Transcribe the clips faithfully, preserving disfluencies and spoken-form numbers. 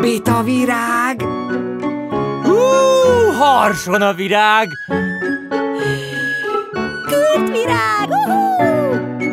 trombita virág. Hú, harson a virág. Kürtvirág, uhú!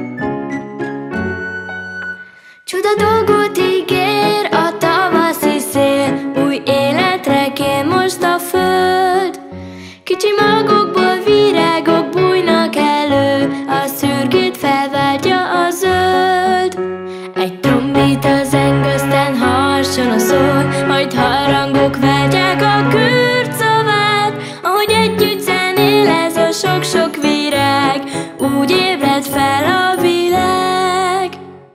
Csuda dolgot ígér a tavaszi szél, új életre kér most a föld. Kicsi magokból virágok bújnak elő, a szürkét felváltja a zöld. Egy trombita zeng, aztán harson a szól, majd harangok váltják a kürtszavát. Ahogy együtt zenél ez a sok-sok virág, úgy ébred fel a világ.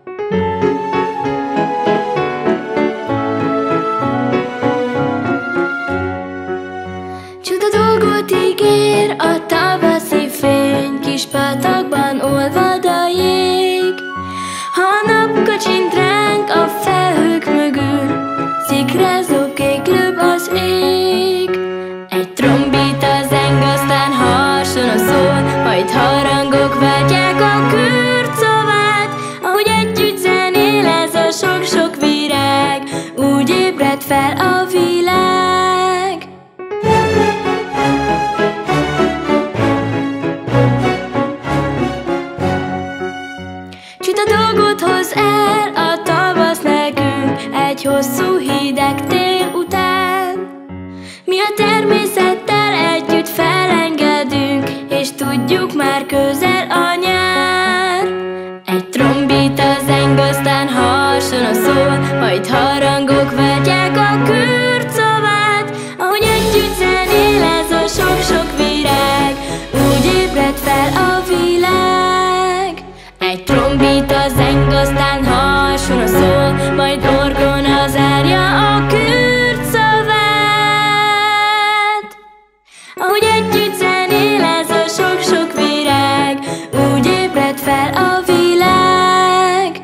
Csuda dolgot ígér a tavaszi fény, kis patakban olvad a jég. Ha a nap kacsint ránk a felhők mögül, szikrázó kéklőbb az ég. Egy trombita zeng, aztán harson a szól, majd harangok váltják a kürtszavát. Ahogy együtt zenél ez a sok-sok virág, úgy ébred fel a világ. Csuda dolgot hoz el a tavasz nekünk egy hosszú hideg tél után. Mi a természettel együtt felengedünk, és tudjuk már közel a nyár. Egy trombita zeng, aztán harson a szól, majd harangok váltják a kürtszavát. Ahogy együtt zenél ez a sok-sok virág, úgy ébred fel a világ. Egy trombita zeng, aztán harson a szól, majd orgona zárja a kürtszavát. Ahogy együtt zenél ez a sok-sok virág, úgy ébred fel a világ.